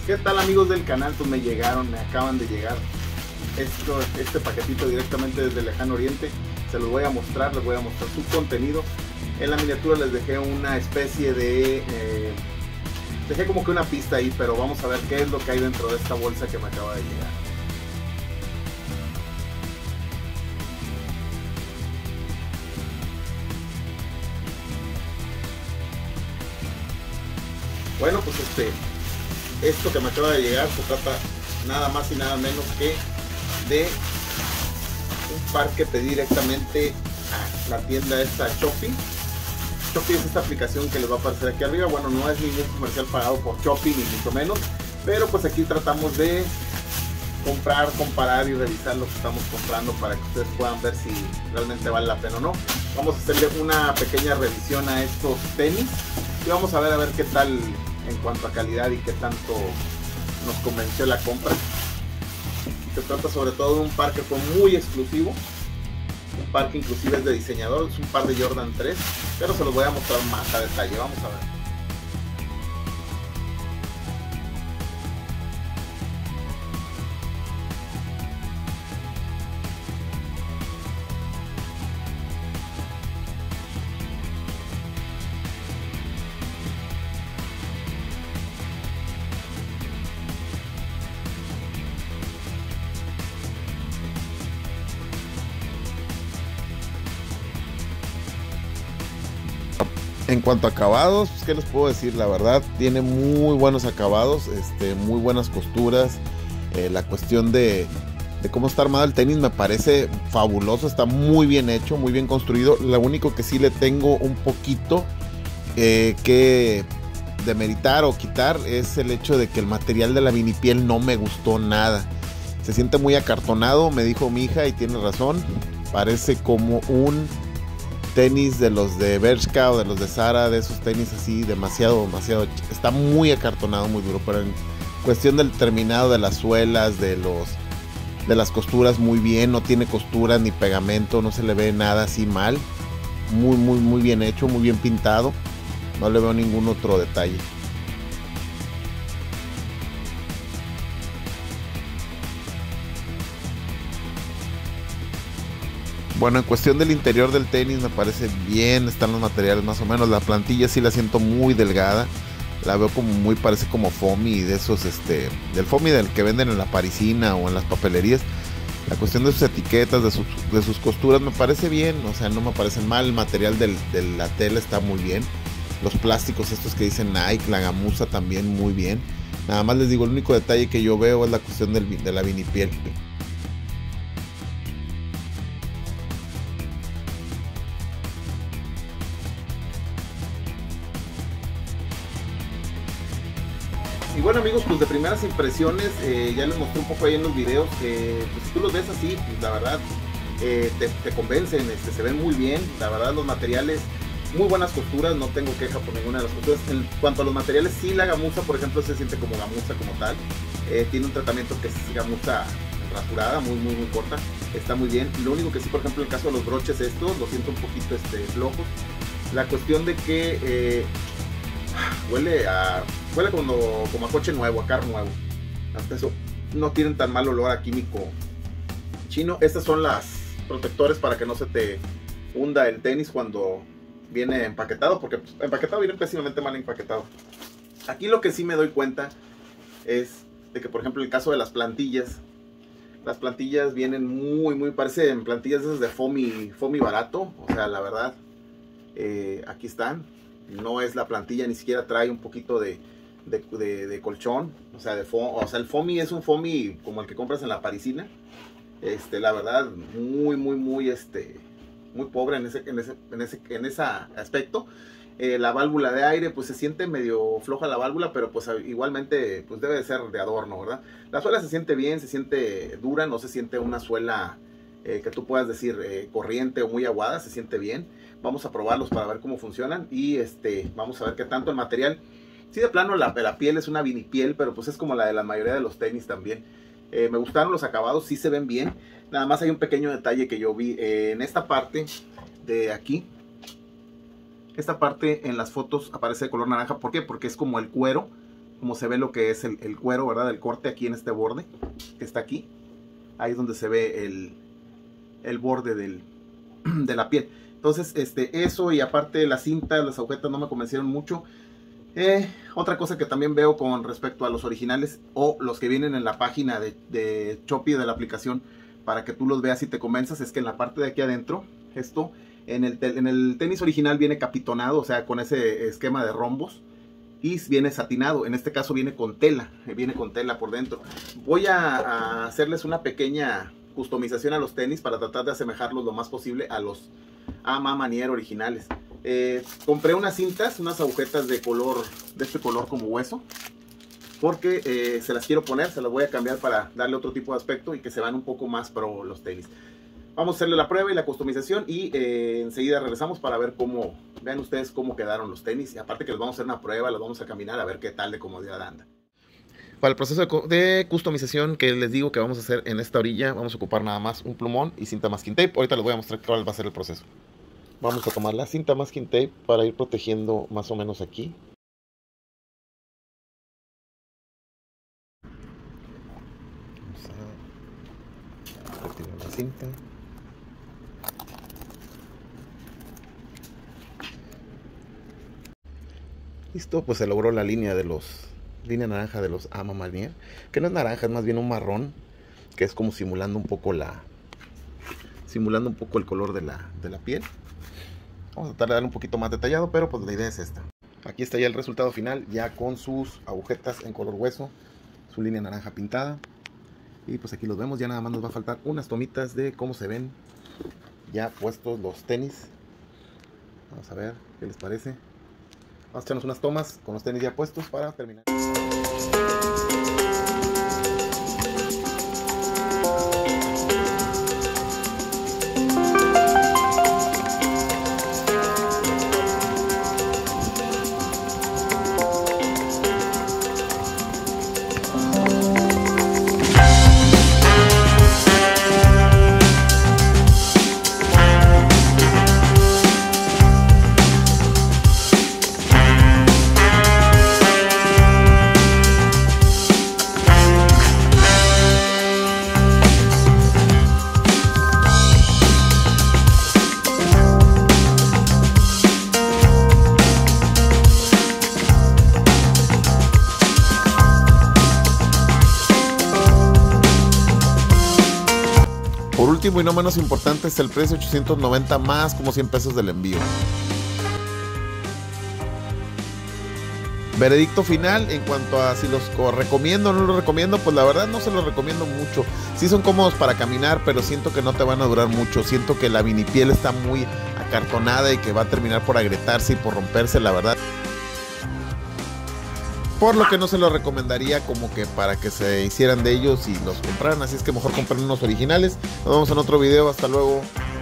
¿Qué tal, amigos del canal? Pues me acaban de llegar este paquetito directamente desde el lejano oriente. Se los voy a mostrar, les voy a mostrar su contenido. En la miniatura les dejé una especie de... dejé como que una pista ahí, pero vamos a ver qué es lo que hay dentro de esta bolsa que me acaba de llegar. Bueno, pues esto que me acaba de llegar se trata nada más y nada menos que de un par que pedí directamente a la tienda esta Shopee. Shopee es esta aplicación que les va a aparecer aquí arriba. Bueno, no es ningún comercial pagado por Shopee, ni mucho menos, pero pues aquí tratamos de comprar, comparar y revisar lo que estamos comprando para que ustedes puedan ver si realmente vale la pena o no. Vamos a hacerle una pequeña revisión a estos tenis y vamos a ver qué tal en cuanto a calidad y qué tanto nos convenció la compra. Se trata sobre todo de un par que fue muy exclusivo, un par que inclusive es de diseñador, es un par de Jordan 3, pero se los voy a mostrar más a detalle. Vamos a ver. En cuanto a acabados, pues, ¿qué les puedo decir? La verdad, tiene muy buenos acabados, muy buenas costuras. La cuestión de cómo está armado el tenis me parece fabuloso, está muy bien hecho, muy bien construido. Lo único que sí le tengo un poquito que demeritar o quitar es el hecho de que el material de la vinipiel no me gustó nada. Se siente muy acartonado, me dijo mi hija, y tiene razón. Parece como un tenis de los de Bershka o de los de Zara, de esos tenis así demasiado, está muy acartonado, muy duro, pero en cuestión del terminado de las suelas, de las costuras, muy bien, no tiene costura ni pegamento, no se le ve nada así mal, muy bien hecho, muy bien pintado, no le veo ningún otro detalle. Bueno, en cuestión del interior del tenis me parece bien, están los materiales más o menos. La plantilla sí la siento muy delgada, la veo como muy, parece como foamy de esos, del foamy del que venden en la parisina o en las papelerías. La cuestión de sus etiquetas, de sus costuras me parece bien, o sea, no me parecen mal. El material de la tela está muy bien. Los plásticos estos que dicen Nike, la gamuza también muy bien. Nada más les digo, el único detalle que yo veo es la cuestión de la vinipiel. Y bueno, amigos, pues de primeras impresiones, ya les mostré un poco ahí en los videos, pues si tú los ves así, pues la verdad te convencen, se ven muy bien, la verdad los materiales, muy buenas costuras, no tengo queja por ninguna de las costuras. En cuanto a los materiales, sí, la gamuza, por ejemplo, se siente como gamuza como tal, tiene un tratamiento que es gamuza rasurada, muy corta, está muy bien. Lo único que sí, por ejemplo, en el caso de los broches estos, lo siento un poquito flojos. La cuestión de que huele como a coche nuevo, a carro nuevo. Hasta eso, no tienen tan mal olor a químico chino. Estas son las protectores para que no se te hunda el tenis cuando viene empaquetado, porque empaquetado viene pésimamente mal empaquetado. Aquí lo que sí me doy cuenta es de que, por ejemplo, en el caso de las plantillas vienen muy parecen plantillas esas de foamy barato. O sea, la verdad, aquí están. No es la plantilla, ni siquiera trae un poquito de colchón, o sea, el foamy es un foamy como el que compras en la parisina. La verdad, muy pobre en ese aspecto. La válvula de aire, pues se siente medio floja la válvula, pero pues igualmente pues debe de ser de adorno, ¿verdad? La suela se siente bien, se siente dura, no se siente una suela que tú puedas decir corriente o muy aguada, se siente bien. Vamos a probarlos para ver cómo funcionan y vamos a ver qué tanto el material. Sí, de plano la piel es una vinipiel, pero pues es como la de la mayoría de los tenis también. Me gustaron los acabados, sí se ven bien. Nada más hay un pequeño detalle que yo vi en esta parte de aquí. Esta parte en las fotos aparece de color naranja. ¿Por qué? Porque es como el cuero como se ve lo que es el cuero, ¿verdad? El corte aquí en este borde que está aquí. Ahí es donde se ve el borde de la piel. Entonces, eso, y aparte las cintas, las agujetas no me convencieron mucho. Otra cosa que también veo con respecto a los originales o los que vienen en la página de Shopee, de la aplicación, para que tú los veas y te convenzas, es que en la parte de aquí adentro, esto, en el tenis original viene capitonado, o sea, con ese esquema de rombos, y viene satinado. En este caso viene con tela por dentro. Voy a hacerles una pequeña customización a los tenis para tratar de asemejarlos lo más posible a los A.Ma. Maniére originales. Compré unas cintas, unas agujetas de este color como hueso, porque se las quiero poner, se las voy a cambiar para darle otro tipo de aspecto y que se vean un poco más pro los tenis. Vamos a hacerle la prueba y la customización y enseguida regresamos para ver cómo, vean ustedes cómo quedaron los tenis. Y aparte que les vamos a hacer una prueba, los vamos a caminar a ver qué tal de comodidad anda. Para el proceso de customización que les digo que vamos a hacer en esta orilla, vamos a ocupar nada más un plumón y cinta masking tape. Ahorita les voy a mostrar cuál va a ser el proceso. Vamos a tomar la cinta masking tape para ir protegiendo más o menos aquí. Vamos a retirar la cinta. Listo, pues se logró la línea naranja de los A.Ma. Maniére, que no es naranja, es más bien un marrón, que es como simulando un poco el color de la piel. Vamos a tratar de darle un poquito más detallado, pero pues la idea es esta. Aquí está ya el resultado final, ya con sus agujetas en color hueso, su línea naranja pintada. Y pues aquí los vemos, ya nada más nos va a faltar unas tomitas de cómo se ven ya puestos los tenis. Vamos a ver qué les parece. Vamos a echarnos unas tomas con los tenis ya puestos para terminar. Por último y no menos importante es el precio, 890 más como 100 pesos del envío. Veredicto final en cuanto a si los recomiendo o no los recomiendo, pues la verdad no se los recomiendo mucho. Sí son cómodos para caminar, pero siento que no te van a durar mucho. Siento que la vinipiel está muy acartonada y que va a terminar por agrietarse y por romperse, la verdad. Por lo que no se los recomendaría como que para que se hicieran de ellos y los compraran. Así es que mejor compren unos originales. Nos vemos en otro video. Hasta luego.